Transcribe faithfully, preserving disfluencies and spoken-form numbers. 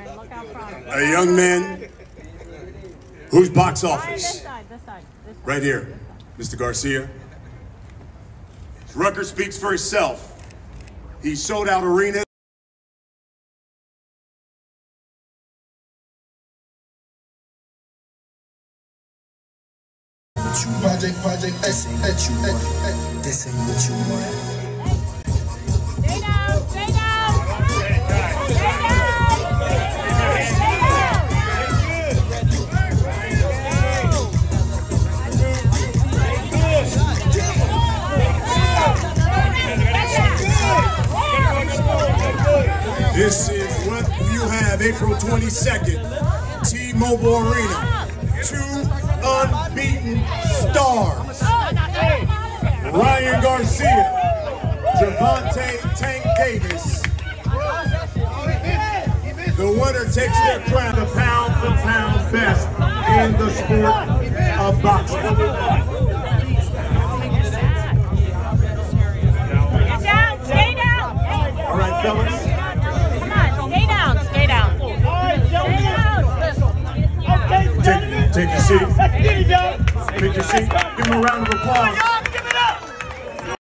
A young man whose box office, right here, Mister Garcia. His record speaks for itself. He sold out arenas. Project, project, this ain't what you want. This ain't what you want. Stay down, stay down. Stay down. This is what you have, April twenty-second, T-Mobile Arena. Two unbeaten stars, Ryan Garcia, Gervonta Tank Davis. The winner takes their crown, the pound for pound best in the sport of boxing. Get down, stay down. All right, fellas. Come on, stay down, stay down. Stay down. Take, take your seat. Take your seat. Give him a round of applause.